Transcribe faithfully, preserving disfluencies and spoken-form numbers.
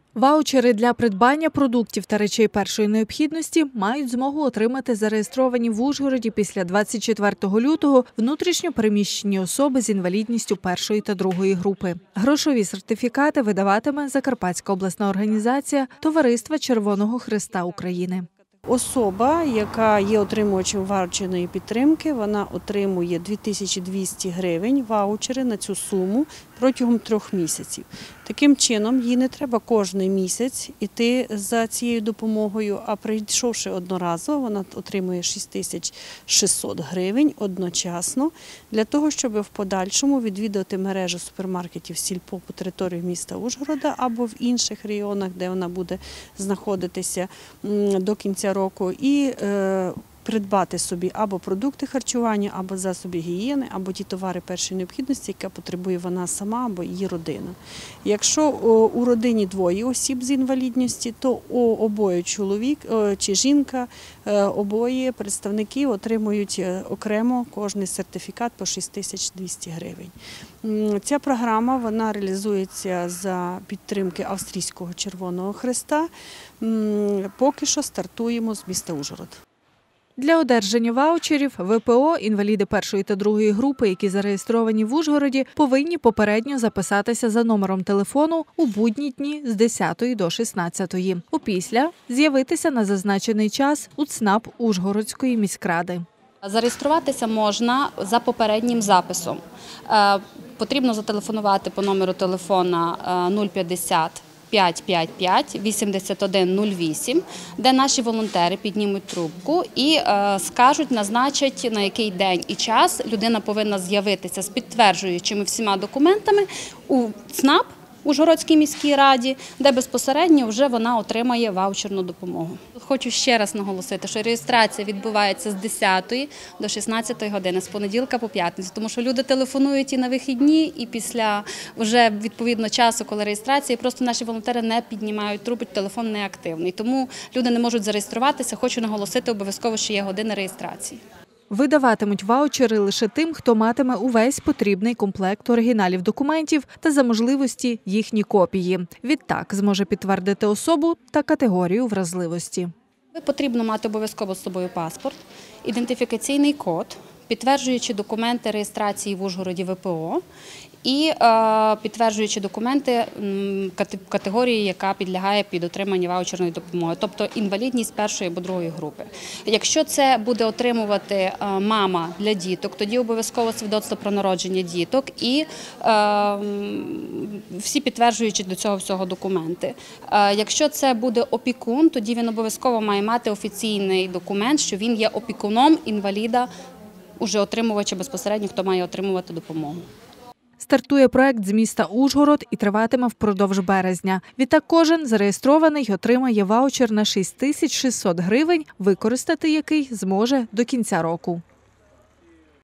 Ваучери для придбання продуктів та речей першої необхідності мають змогу отримати зареєстровані в Ужгороді після двадцять четвертого лютого внутрішньо переміщені особи з інвалідністю першої та другої групи. Грошові сертифікати видаватиме Закарпатська обласна організація Товариства Червоного Хреста України. Особа, яка є отримувачем ваучерної підтримки, вона отримує дві тисячі двісті гривень ваучери на цю суму протягом трьох місяців. Таким чином, їй не треба кожен місяць йти за цією допомогою, а прийшовши одноразово, вона отримує шість тисяч шістсот гривень одночасно для того, щоб в подальшому відвідувати мережу супермаркетів «Сільпо» по території міста Ужгорода або в інших регіонах, де вона буде знаходитися до кінця року, і е, придбати собі або продукти харчування, або засоби гігієни, або ті товари першої необхідності, яка потребує вона сама або її родина. Якщо у родині двоє осіб з інвалідністю, то обоє чоловік чи жінка, обоє представники отримують окремо кожний сертифікат по шість тисяч двісті гривень. Ця програма вона реалізується за підтримки Австрійського Червоного Хреста. Поки що стартуємо з міста Ужгород. Для одержання ваучерів ВПО інваліди першої та другої групи, які зареєстровані в Ужгороді, повинні попередньо записатися за номером телефону у будні дні з десятої до шістнадцятої. Опісля з'явитися на зазначений час у ЦНАП Ужгородської міськради. Зареєструватися можна за попереднім записом. Потрібно зателефонувати по номеру телефона нуль п'ятдесят п'ять п'ять п'ять вісімдесят один нуль вісім, де наші волонтери піднімуть трубку і е, скажуть, назначать, на який день і час людина повинна з'явитися з підтверджуючими всіма документами у ЦНАП Ужгородській міській раді, де безпосередньо вже вона отримає ваучерну допомогу. Хочу ще раз наголосити, що реєстрація відбувається з десятої до шістнадцятої години, з понеділка по п'ятницю, тому що люди телефонують і на вихідні, і після вже відповідно часу, коли реєстрація, просто наші волонтери не піднімають трубку, телефон не активний. Тому люди не можуть зареєструватися. Хочу наголосити обов'язково, що є година реєстрації. Видаватимуть ваучери лише тим, хто матиме увесь потрібний комплект оригіналів документів та за можливості їхні копії. Відтак зможе підтвердити особу та категорію вразливості. Потрібно мати обов'язково з собою паспорт, ідентифікаційний код, підтверджуючи документи реєстрації в Ужгороді ВПО і е, підтверджуючи документи категорії, яка підлягає під отримання ваучерної допомоги, тобто інвалідність першої або другої групи. Якщо це буде отримувати мама для діток, тоді обов'язково свідоцтво про народження діток і е, всі підтверджуючи до цього всього документи. Е, якщо це буде опікун, тоді він обов'язково має мати офіційний документ, що він є опікуном інваліда, уже отримувача безпосередньо, хто має отримувати допомогу. Стартує проект з міста Ужгород і триватиме впродовж березня. Відтак кожен зареєстрований отримає ваучер на шість тисяч шістсот гривень, використати який зможе до кінця року.